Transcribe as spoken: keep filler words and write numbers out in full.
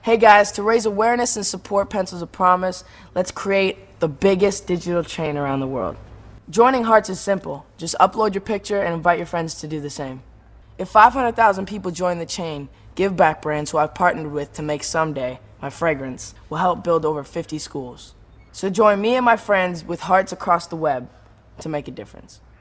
Hey guys, to raise awareness and support Pencils of Promise, let's create the biggest digital chain around the world. Joining Hearts is simple. Just upload your picture and invite your friends to do the same. If five hundred thousand people join the chain, Give Back Brands, who I've partnered with to make Someday, my fragrance, will help build over fifty schools. So join me and my friends with hearts across the web to make a difference.